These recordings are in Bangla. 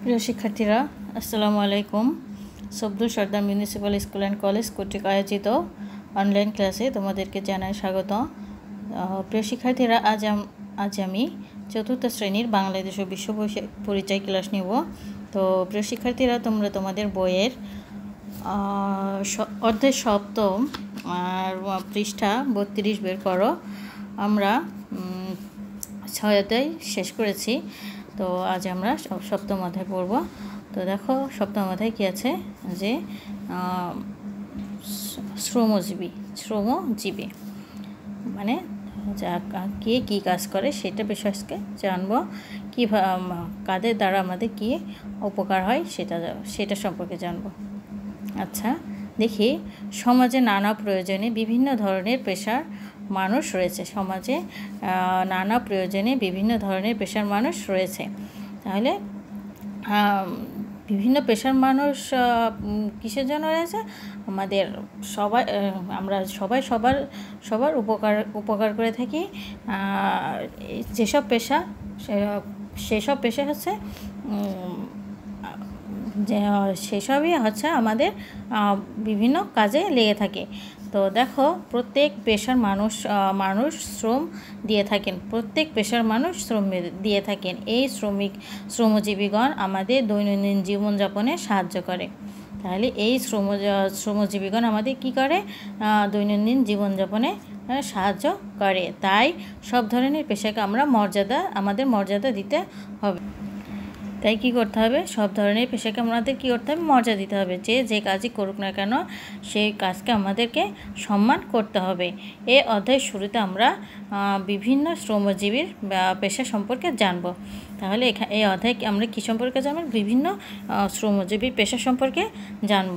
প্রিয় শিক্ষার্থীরা, আসসালামু আলাইকুম। Sabdul Sardar municipal school and college কর্তৃক আয়োজিত অনলাইন ক্লাসে তোমাদেরকে জানাই স্বাগত। প্রিয় শিক্ষার্থীরা, আজ আমি চতুর্থ শ্রেণীর বাংলাদেশ ও বিশ্ব পরিচয় ক্লাস নেব। তো প্রিয় শিক্ষার্থীরা, তোমরা তোমাদের বইয়ের অধ্যায় সপ্তম পৃষ্ঠা 32 বের করো। আমরা 6 অধ্যায় শেষ করেছি। তো আজ আমরা সপ্তম অধ্যায় পড়ব। তো দেখো সপ্তম অধ্যায় কী আছে, যে শ্রমজীবী মানে কে কী কাজ করে সেটা বিষয়কে জানবো, কাদের দ্বারা আমাদের কী উপকার হয় সেটা সম্পর্কে জানবো। আচ্ছা, দেখি, সমাজে নানা প্রয়োজনে বিভিন্ন ধরনের পেশার মানুষ রয়েছে। সমাজে নানা প্রয়োজনে বিভিন্ন ধরনের পেশার মানুষ রয়েছে। তাহলে বিভিন্ন পেশার মানুষ কিসের জন্য রয়েছে? আমরা সবাই সবার উপকার করে থাকি। যেসব পেশা, সেসব পেশা হচ্ছে সেসবই হচ্ছে আমাদের বিভিন্ন কাজে লেগে থাকে। তো দেখো, প্রত্যেক পেশার মানুষ শ্রম দিয়ে থাকেন। প্রত্যেক পেশার মানুষ শ্রম দিয়ে থাকেন। এই শ্রমজীবীগণ আমাদের দৈনন্দিন জীবনযাপনে সাহায্য করে। তাহলে এই শ্রমজীবীগণ আমাদের কি করে? দৈনন্দিন জীবনযাপনে সাহায্য করে। তাই সব ধরনের পেশাকে আমাদের মর্যাদা দিতে হবে। তাই কী করতে হবে? সব ধরনের পেশাকে আমাদের কী করতে হবে? মর্যাদা দিতে হবে। যে কাজই করুক না কেন, সেই কাজকে আমাদেরকে সম্মান করতে হবে। এই অধ্যায়ের শুরুতে আমরা বিভিন্ন শ্রমজীবীর পেশা সম্পর্কে জানব। তাহলে এই অধ্যায়ে আমরা কী সম্পর্কে জানব? বিভিন্ন শ্রমজীবীর পেশা সম্পর্কে জানব।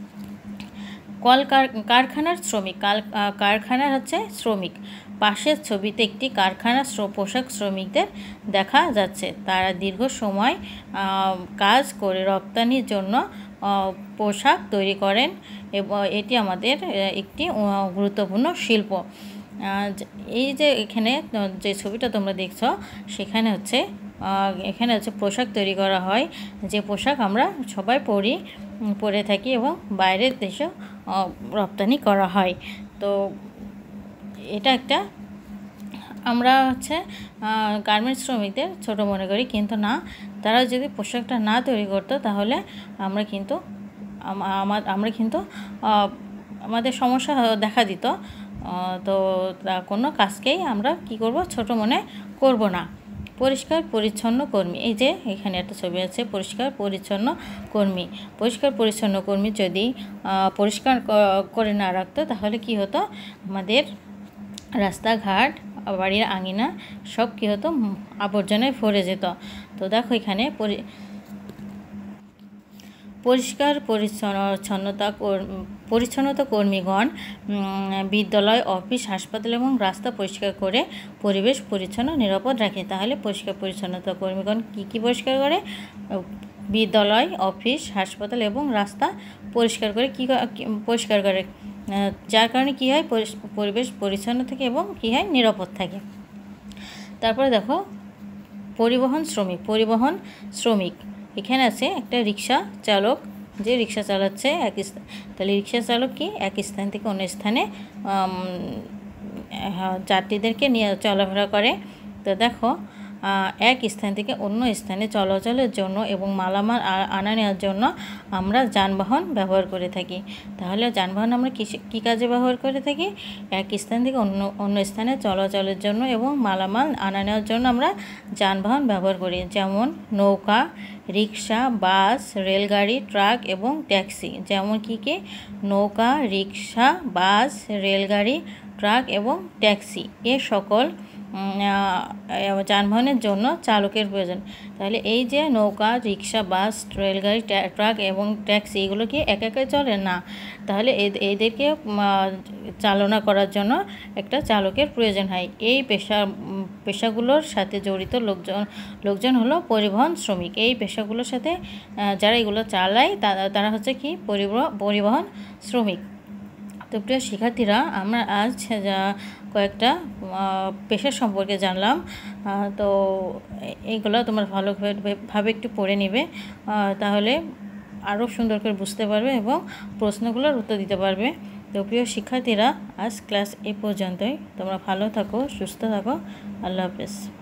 কারখানার শ্রমিক। কারখানার হচ্ছে শ্রমিক। পাশের ছবিতে একটি কারখানার পোশাক শ্রমিকদের দেখা যাচ্ছে। তারা দীর্ঘ সময় কাজ করে রপ্তানির জন্য পোশাক তৈরি করেন এবং এটি আমাদের একটি গুরুত্বপূর্ণ শিল্প। এই যে এখানে যে ছবিটা তোমরা দেখছো, এখানে হচ্ছে পোশাক তৈরি করা হয়, যে পোশাক আমরা সবাই পরে থাকি এবং বাইরের দেশেও রপ্তানি করা হয়। তো এটা একটা, আমরা গার্মেন্টস শ্রমিকদের ছোট মনে করি, কিন্তু না, তারা যদি পোশাকটা না তৈরি করতো তাহলে আমরা কিন্তু আমাদের সমস্যা দেখা দিত। তো কোনো কাজকেই আমরা কি করব? ছোট মনে করব না। পরিষ্কার পরিচ্ছন্ন কর্মী। এই যে এখানে একটা ছবি আছে, পরিষ্কার পরিচ্ছন্ন কর্মী। পরিষ্কার পরিচ্ছন্ন কর্মী যদি পরিষ্কার করে না রাখতো তাহলে কি হতো? আমাদের রাস্তাঘাট, বাড়ির আঙিনা সব কী হতো? আবর্জনায় ভরে যেত। তো দেখো, এখানে পরিষ্কার পরিচ্ছন্নতা কর্মীগণ বিদ্যালয়, অফিস, হাসপাতাল এবং রাস্তা পরিষ্কার করে পরিবেশ পরিচ্ছন্ন নিরাপদ রাখে। তাহলে পরিষ্কার পরিচ্ছন্নতা কর্মীগণ কী পরিষ্কার করে? বিদ্যালয়, অফিস, হাসপাতাল এবং রাস্তা পরিষ্কার করে, যার কারণে কী হয়? পরিবেশ পরিচ্ছন্ন থাকে এবং কী হয়? নিরাপদ থাকে। তারপরে দেখো, পরিবহন শ্রমিক। এখানে আছে একটা রিক্সা চালক, যে রিক্সা চালাচ্ছে তাহলে রিক্সা চালক কি? এক স্থান থেকে অন্য স্থানে যাত্রীদেরকে নিয়ে চলাফেরা করে। তো দেখো, এক স্থান থেকে অন্য স্থানে চলাচলের জন্য এবং মালামাল আনা নেওয়ার জন্য আমরা যানবাহন ব্যবহার করে থাকি। তাহলে যানবাহন আমরা কী কাজে ব্যবহার করে থাকি? এক স্থান থেকে অন্য স্থানে চলাচলের জন্য এবং মালামাল আনা নেওয়ার জন্য আমরা যানবাহন ব্যবহার করি। যেমন নৌকা, রিক্সা, বাস, রেলগাড়ি, ট্রাক এবং ট্যাক্সি। যেমন কী? নৌকা, রিক্সা, বাস, রেলগাড়ি, ট্রাক এবং ট্যাক্সি। এ সকল যানবাহনের জন্য চালকের প্রয়োজন। তাহলে এই যে নৌকা, রিক্সা, বাস, রেলগাড়ি, ট্রাক এবং ট্যাক্সি, এগুলো কি একা চলে না? তাহলে এদেরকে চালনা করার জন্য একটা চালকের প্রয়োজন হয়। এই পেশাগুলোর সাথে জড়িত লোকজন হলো পরিবহন শ্রমিক। এই পেশাগুলোর সাথে যারা এগুলো চালায় তারা হচ্ছে কি? পরিবহন শ্রমিক। তো প্রিয় শিক্ষার্থীরা, আমরা আজ কয়েকটা পেশা সম্পর্কে জানলাম। তো এইগুলো তোমরা ভালোভাবে একটু পড়ে নেবে, তাহলে আরও সুন্দর করে বুঝতে পারবে এবং প্রশ্নগুলোর উত্তর দিতে পারবে। তো প্রিয় শিক্ষার্থীরা, আজ ক্লাস এই পর্যন্তই। তোমরা ভালো থাকো, সুস্থ থাকো। আল্লাহ হাফেজ।